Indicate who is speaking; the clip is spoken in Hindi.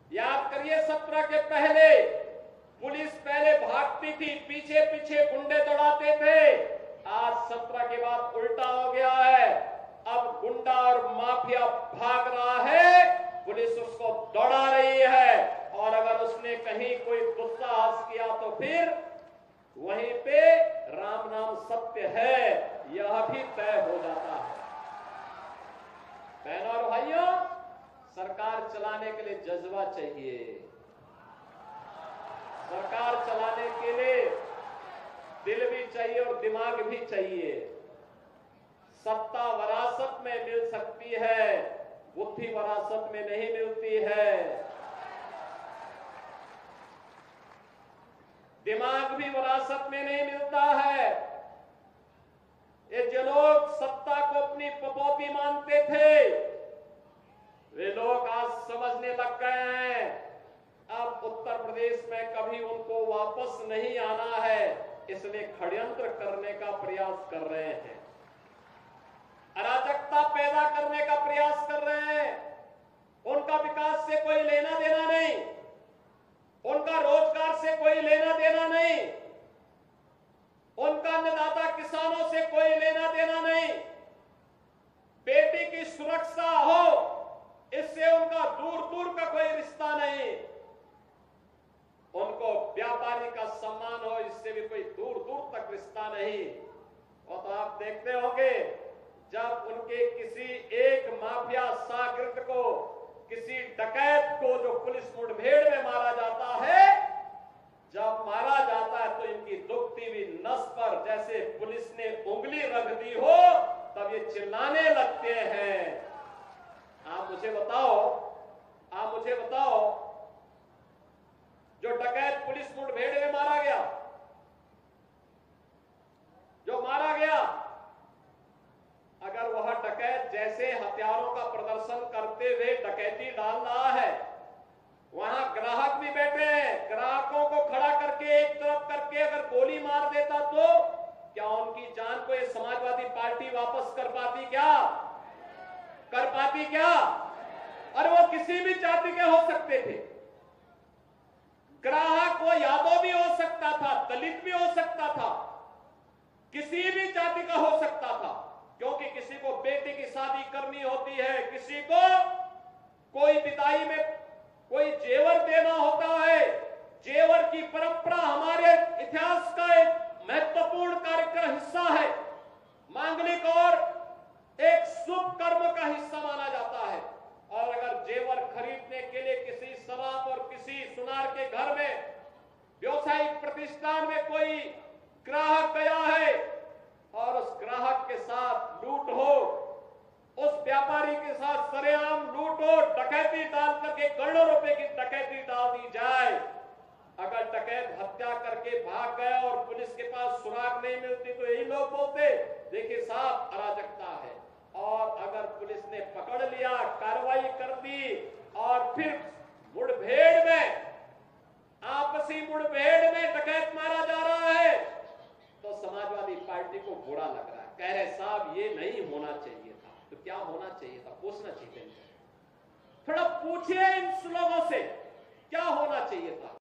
Speaker 1: याद करिए 17 के पहले पुलिस पहले भागती थी, पीछे पीछे गुंडे दौड़ाते थे। आज 17 के बाद उल्टा हो गया है। अब गुंडा और माफिया भाग रहा है, पुलिस उसको दौड़ा रही है। और अगर उसने कहीं कोई दुस्साहस किया तो फिर वहीं पे राम नाम सत्य है, यह भी तय हो जाता है। बहनों और भाइयों, सरकार चलाने के लिए जज्बा चाहिए। सरकार चलाने के लिए दिल भी चाहिए और दिमाग भी चाहिए। सत्ता वरासत में मिल सकती है, बुद्धि वरासत में नहीं मिलती है। दिमाग भी वरासत में नहीं मिलता है। ये जो लोग सत्ता को अपनी पपौती मानते थे, वे लोग आज समझने लग गए हैं अब उत्तर प्रदेश में कभी उनको वापस नहीं आना है, इसलिए षड्यंत्र करने का प्रयास कर रहे हैं, अराजकता पैदा करने का प्रयास कर रहे हैं। उनका विकास से कोई लेना देना नहीं, उनका रोजगार से कोई लेना देना नहीं, उनका अन्नदाता किसानों से कोई लेना देना नहीं। बेटी की सुरक्षा हो, इससे उनका दूर दूर का कोई रिश्ता नहीं। उनको व्यापारी का सम्मान हो, इससे भी कोई दूर दूर तक रिश्ता नहीं। और तो आप देखते होंगे जब उनके किसी एक माफिया शागिर्द को, किसी डकैत को जो पुलिस मुठभेड़ में मारा जाता है, जब मारा जाता है तो इनकी दुखती हुई नस पर जैसे पुलिस ने उंगली रख दी हो, तब ये चिल्लाने लगते हैं। आप मुझे बताओ जो डकैत पुलिस मुठभेड़ में मारा गया, अगर वह डकैत जैसे हथियारों का प्रदर्शन करते हुए डकैती डाल रहा है, वहां ग्राहक भी बैठे हैं, ग्राहकों को खड़ा करके एक तरफ करके अगर गोली मार देता तो क्या उनकी जान को ये समाजवादी पार्टी वापस कर पाती क्या? और वो किसी भी जाति के हो सकते थे। ग्राहक वो यादव भी हो सकता था, दलित भी हो सकता था, किसी भी जाति का हो सकता था, क्योंकि किसी को बेटी की शादी करनी होती है, किसी को कोई विदाई में कोई जेवर देना होता है। जेवर की परंपरा हमारे इतिहास का एक महत्वपूर्ण कार्य का हिस्सा है, मांगलिक और एक शुभ कर्म का हिस्सा माना जाता है। और अगर जेवर खरीदने के लिए किसी शराब और किसी सुनार के घर में व्यवसायिक प्रतिष्ठान में कोई ग्राहक गया है और उस ग्राहक के साथ लूट हो, उस व्यापारी के साथ सरेआम लूट हो, डकैती डाल करके करोड़ों रुपए की डकैती डाल दी जाए, अगर डकैत हत्या करके भाग गया और पुलिस के पास सुराग नहीं मिलती तो यही लोग बोलते देखिए साहब अराजकता है। और अगर पुलिस ने पकड़ लिया, कार्रवाई कर दी और फिर मुठभेड़ में, आपसी मुठभेड़ में डकैत मारा जा रहा है, तो समाजवादी पार्टी को बुरा लग रहा है, कह रहे साहब ये नहीं होना चाहिए था। तो क्या होना चाहिए था? पूछना चाहिए। थोड़ा पूछिए इन लोगों से क्या होना चाहिए था।